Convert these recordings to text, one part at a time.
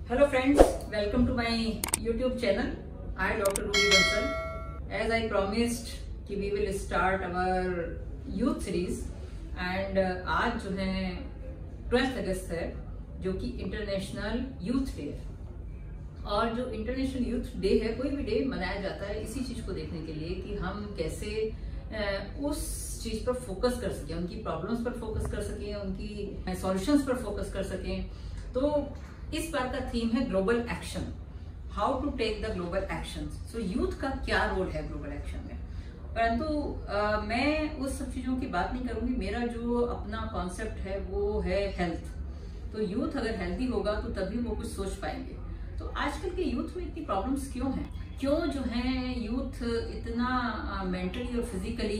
Hello friends, welcome to my YouTube channel. I am Dr. Ruby Bansal. As I promised कि we will start our youth series and आज जो है 12 अगस्त है जो कि international youth day है। और जो इंटरनेशनल यूथ डे है, कोई भी डे मनाया जाता है इसी चीज को देखने के लिए कि हम कैसे उस चीज पर फोकस कर सकें, उनकी प्रॉब्लम्स पर फोकस कर सकें, उनकी सॉल्यूशंस पर फोकस कर सकें। तो इस बार का थीम है global action, how to take the global action. So youth का क्या रोल है ग्लोबल एक्शन में, परंतु मैं उस सब चीजों की बात नहीं करूंगी। मेरा जो अपना कॉन्सेप्ट है वो है हेल्थ। तो यूथ अगर हेल्दी होगा तो तभी वो कुछ सोच पाएंगे। तो आजकल के यूथ में इतनी प्रॉब्लम्स क्यों हैं, क्यों जो है यूथ इतना मेंटली और फिजिकली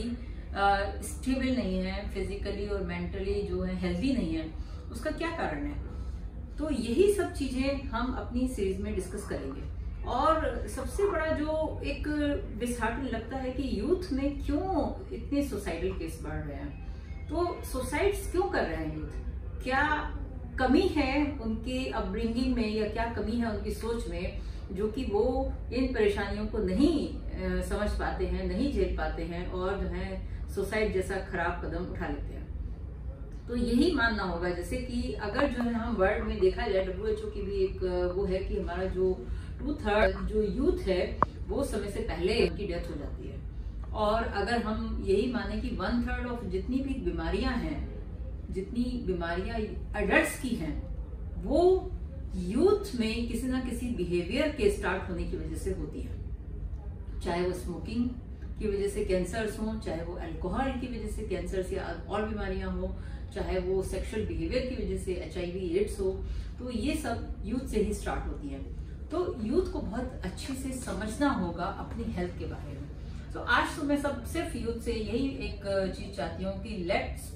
स्टेबल नहीं है, फिजिकली और मेंटली जो है हेल्दी नहीं है, उसका क्या कारण है। तो यही सब चीजें हम अपनी सीरीज में डिस्कस करेंगे। और सबसे बड़ा जो एक डिसहार्टनिंग लगता है कि यूथ में क्यों इतने सुसाइडल केस बढ़ रहे हैं। तो सुसाइड्स क्यों कर रहे हैं यूथ, क्या कमी है उनके अपब्रिंगिंग में या क्या कमी है उनकी सोच में, जो कि वो इन परेशानियों को नहीं समझ पाते हैं, नहीं झेल पाते हैं और जो है सुसाइड जैसा खराब कदम उठा लेते हैं। तो यही मानना होगा, जैसे कि अगर जो है हम वर्ल्ड में देखा जाए, WHO की भी एक वो है कि हमारा जो 2/3 जो यूथ है वो समय से पहले उनकी डेथ हो जाती है। और अगर हम यही माने कि 1/3 ऑफ जितनी भी बीमारियां हैं, जितनी बीमारियां एडल्ट्स की हैं, वो यूथ में किसी ना किसी बिहेवियर के स्टार्ट होने की वजह से होती है। चाहे वो स्मोकिंग की वजह से कैंसर्स हो, चाहे वो अल्कोहल की वजह से कैंसर्स या और बीमारियां हो, चाहे वो सेक्सुअल बिहेवियर की वजह से HIV एड्स हो। तो ये सब यूथ से ही स्टार्ट होती है। तो यूथ को बहुत अच्छे से समझना होगा अपनी हेल्थ के बारे में। तो आज तो मैं सब सिर्फ यूथ से यही एक चीज चाहती हूँ कि लेट्स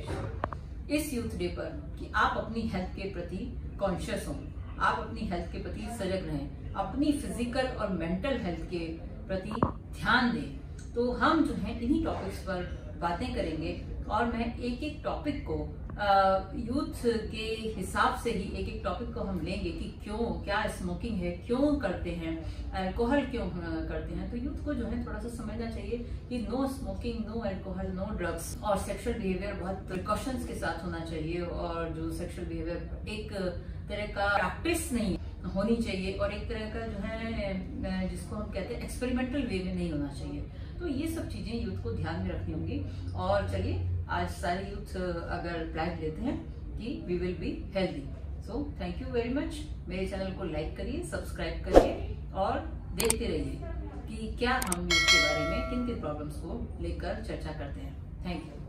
प्लेज इस यूथ डे पर कि आप अपनी हेल्थ के प्रति कॉन्शियस हों, आप अपनी हेल्थ के प्रति सजग रहें, अपनी फिजिकल और मेंटल हेल्थ के प्रति ध्यान दें। तो हम जो है इन्हीं टॉपिक्स पर बातें करेंगे और मैं एक एक टॉपिक को यूथ के हिसाब से ही एक एक टॉपिक को हम लेंगे कि क्यों, क्या स्मोकिंग है, क्यों करते हैं, अल्कोहल क्यों करते हैं। तो यूथ को जो है थोड़ा सा समझना चाहिए कि no smoking, no alcohol, no drugs, और सेक्सुअल बिहेवियर बहुत प्रिकॉशंस के साथ होना चाहिए। और जो सेक्सुअल बिहेवियर एक तरह का प्रैक्टिस नहीं होनी चाहिए और एक तरह का जो है जिसको हम कहते हैं एक्सपेरिमेंटल वे में नहीं होना चाहिए। तो ये सब चीजें यूथ को ध्यान में रखनी होंगी। और चलिए आज सारे यूथ अगर प्लान लेते हैं कि we will be healthy. So thank you very much. मेरे चैनल को लाइक करिए, सब्सक्राइब करिए और देखते रहिए कि क्या हम यूथ के बारे में किन किन प्रॉब्लम्स को लेकर चर्चा करते हैं। Thank you.